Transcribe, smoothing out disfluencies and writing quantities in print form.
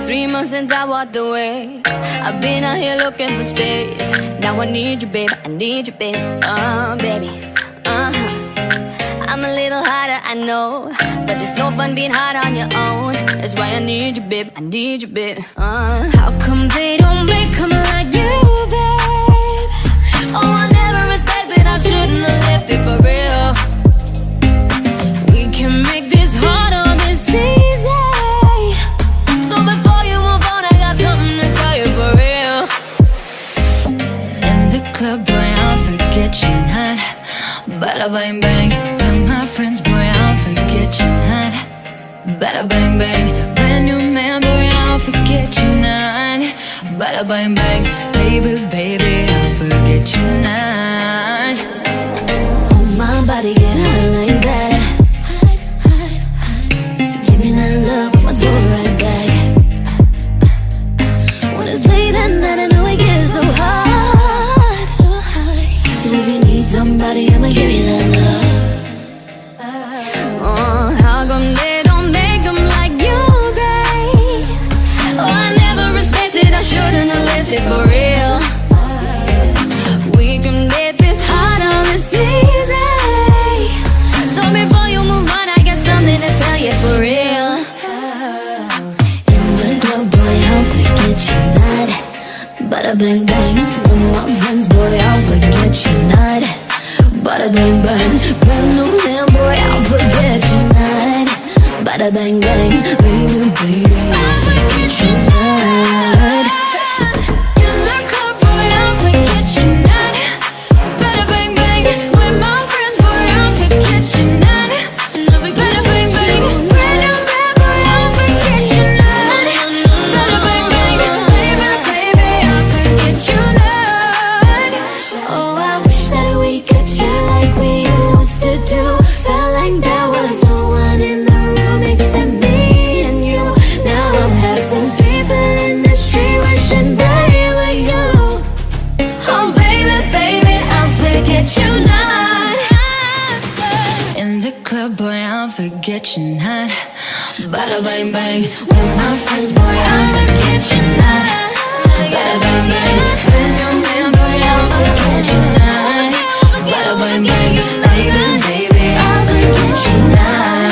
3 months since I walked away. I've been out here looking for space. Now I need you, babe, I need you, babe. Baby, I'm a little harder, I know, but it's no fun being hard on your own. That's why I need you, babe, I need you, babe. How come they don't make 'em like you, babe? Oh, I never respected, I shouldn't have left it for real. We can make this hard on this easy. So before you move on, I got something to tell you for real. In the club, boy, I'll forget you not. Bada bang bang, with my friends, boy, I'll forget you not. Bada bang bang, brand new man, boy, I'll forget you not. Bada bang bang, baby, baby, I'll forget you not. Oh, my body get hot like that. Give me that love, I'ma do it right back. When it's late at night, I know it gets so hot. So if you need somebody, I'ma give you that love. Oh, how come they don't make 'em like you, babe? Oh, I never respected, I shouldn't have left it for real. We can get this hard on this easy. So before you move on, I got something to tell you for real. In the club, boy, I'll forget you not. Bada bang bang, with my friends, boy, I'll forget you not. Bada bang bang, brand new man, boy, I'll forget you not. Bada bang bang, baby, baby, I'll forget you not. In the club, boy, I'll forget you not. Bada bang bang, with my friends, boy, I'll forget you not. Bada bang bang, brand new man, boy, I'll forget you not. Bada bang bang, baby, baby, I'll forget you not. Oh, I wish that we could chill like we used to do. Felt like there was no one in the room except me and you. Now I'm passing people in the street wishing they were you. Oh, baby, baby, I'll forget you not. In the club, boy, I'll forget you not. Bada bang bang, with my friends, boy, I'll forget you not. Bada bang bang, brand new man, boy, I'll forget you not. Bada bang bang, baby, baby, I'll forget you not.